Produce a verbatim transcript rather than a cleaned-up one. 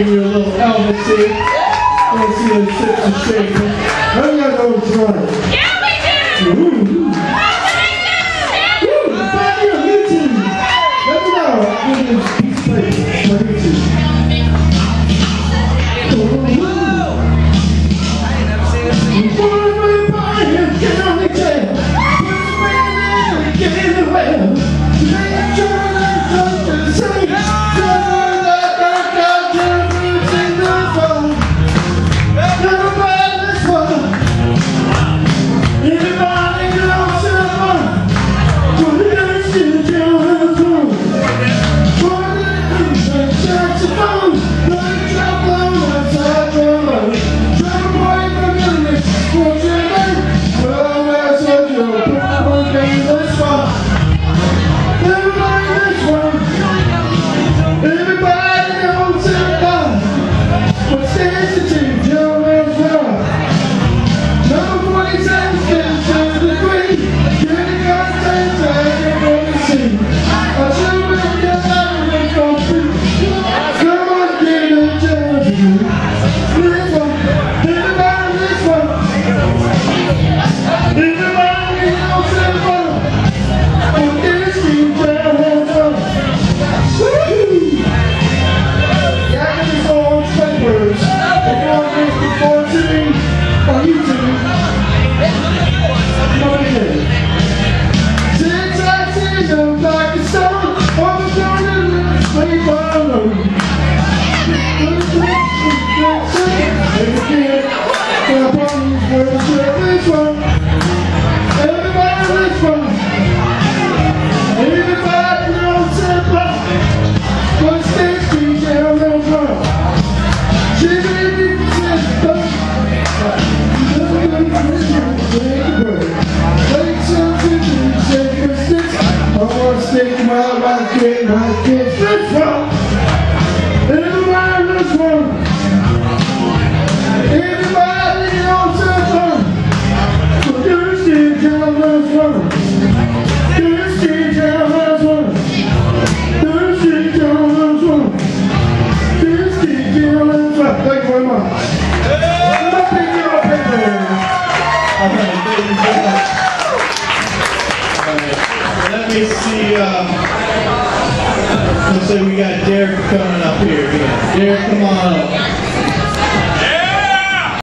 give you a little Elvis see. Let's see the sips and shake. How do you guys know what's running? Yeah, we do! Ooh. Woo! Find you on YouTube! Let me know. I'll give you a piece of plate on YouTube. Let me see, uh, let's say we got Derek coming up here. Derek, come on up.